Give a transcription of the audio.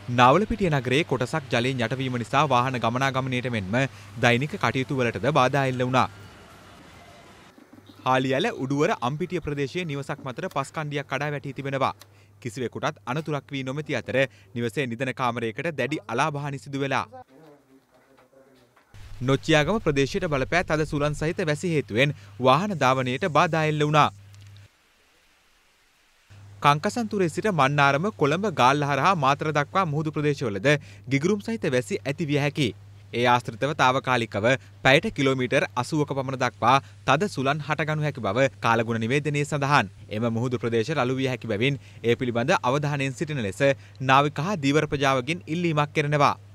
නාවලපිටිය නගරයේ කොටසක් ජලයෙන් යටවීම නිසා වාහන ගමනාගමනයට මෙන්ම දෛනික කටයුතු වලටද බාධා එල්ල වුණා. හාලිඇල උඩුවර අම්පිටිය ප්‍රදේශයේ නිවසක් මතට පස් කණ්ඩියක් කඩා වැටී තිබෙනවා. කිසිවෙකුටත් අනතුරක් වී නොමැති අතර නිවසේ නිදන කාමරයකට දැඩි අලාභහානි සිදු වෙලා. නොච්චියාගම ප්‍රදේශයට බලපෑ තද සුළං සහිත වැසි හේතුවෙන් වාහන ධාවනයට බාධා එල්ල වුණා. කංකසන්තුරේ සිට මන්නාරම කොළඹ ගාල්ල හරහා මාතර දක්වා මුහුදු ප්‍රදේශවලද ගිගුරුම් සහිත වැසි ඇති විය හැකියි. ඒ ආශ්‍රිතව తాවකාලිකව පැයට කිලෝමීටර් 80ක පමණ දක්වා තද සුළං හටගනු හැකි බව කාලගුණ නිවේදනයේ සඳහන්. එම මුහුදු ප්‍රදේශ රළු විය හැකි බැවින් ඒ පිළිබඳ අවධානයෙන් සිටින ලෙස නාවික හා ධීවර ප්‍රජාවගෙන් ඉල්ලීමක් කෙරෙනවා.